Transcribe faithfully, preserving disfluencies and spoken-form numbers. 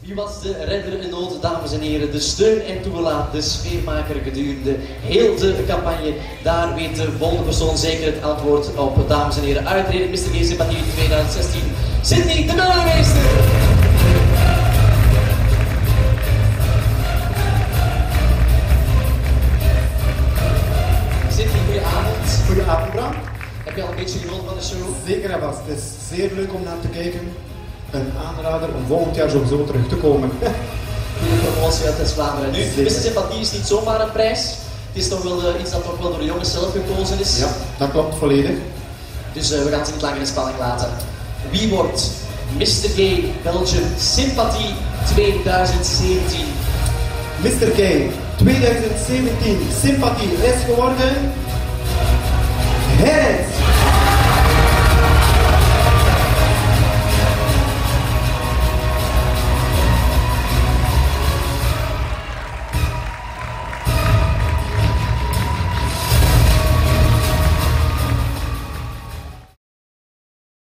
U was de redder in nood, dames en heren, de steun en toelaat, de sfeermaker gedurende heel de campagne. Daar weet de volgende persoon zeker het antwoord op, dames en heren. Uitreden mister G Sympathie twintig zestien, Sydney de Burgemeester. Sydney, goedenavond. Goedenavond, Bram. Heb je al een beetje genoten van de show? Zeker en vast. Het is zeer leuk om naar te kijken. Een aanrader om volgend jaar sowieso terug te komen. Goede promotie uit West-Vlaanderen. Nu, Zeker. mister Sympathie is niet zomaar een prijs. Het is toch wel uh, iets dat toch wel door de jongens zelf gekozen is. Ja, dat klopt volledig. Dus uh, we gaan ze niet langer in spanning laten. Wie wordt mister Gay Belgium Sympathie twintig zeventien? mister Gay twintig zeventien Sympathie is geworden... Het